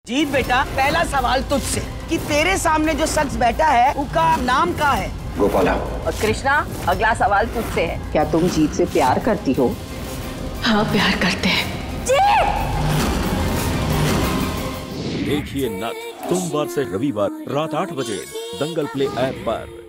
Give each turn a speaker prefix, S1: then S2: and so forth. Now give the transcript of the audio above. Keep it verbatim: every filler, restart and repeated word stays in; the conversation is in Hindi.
S1: जीत बेटा, पहला सवाल तुझसे कि तेरे सामने जो शख्स बैठा है उसका नाम क्या है?
S2: गोपाला।
S3: और कृष्णा, अगला सवाल तुझसे है, क्या तुम जीत से प्यार करती हो?
S4: हाँ, प्यार करते हैं।
S5: देखिए नथ सोमवार से रविवार रात आठ बजे दंगल प्ले ऐप पर।